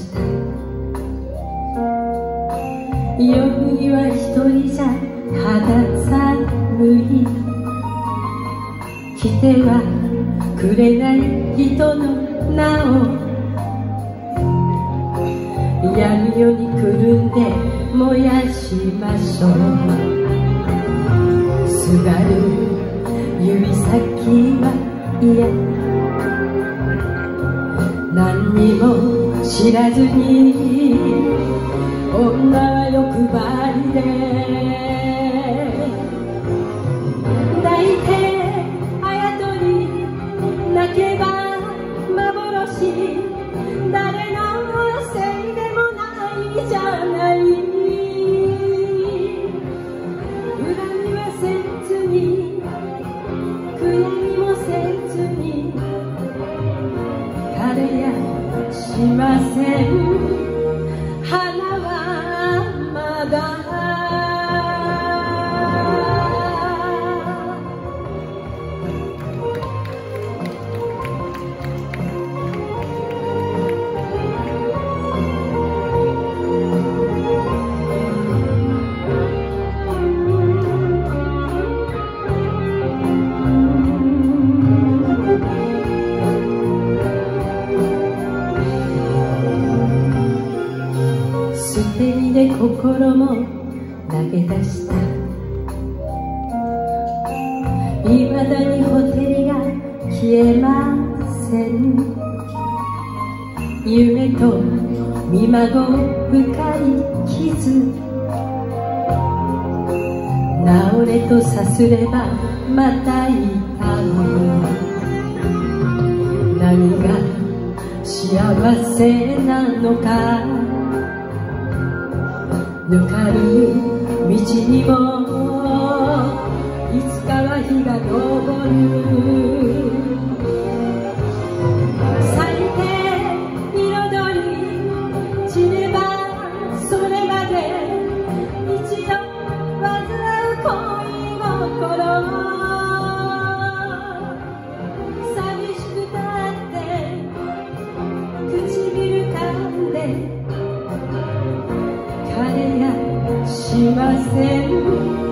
した。夜には一人じゃ肌寒い。来てはくれない人の名を闇夜にくるんで燃やしましょう。すがる指先は嫌、何にも知らずに女は欲張りで抱いてあやとり泣けば幻、誰のせいでもないじゃない。恨みはせずに悔やみもせずに彼やしません。花はまだ捨て身で心も投げ出した。いまだにほてりが消えません。夢と見まごう深い傷、治れとさすればまた痛む。何が幸せなのか、ぬかる道にもいつかは日が昇る。咲いて彩り散ればそれまで一度煩う恋心、寂しくたって唇噛んで彼やしません。